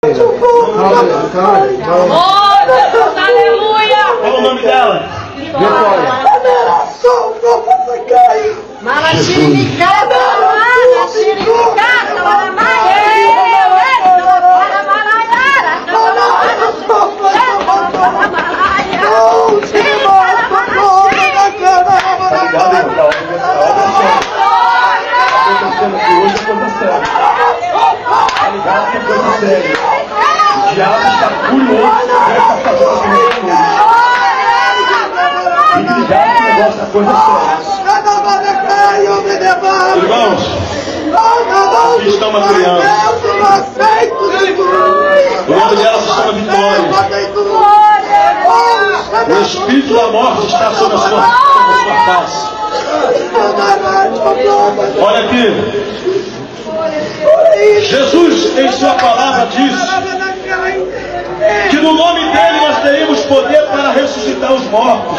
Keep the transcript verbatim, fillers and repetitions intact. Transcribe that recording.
Aleluia! Qual o nome dela? Vitória. Mala xiricada, mala xiricada, mala o diabo está curioso para essa fazenda de Fique ligado que o negócio é coisa séria. Irmãos, aqui está uma criança. O nome dela se chama Vitória. O espírito da morte está sobre a sua, sobre a sua face. Olha aqui. Jesus, em sua palavra, disse que no nome dele nós teríamos poder para ressuscitar os mortos.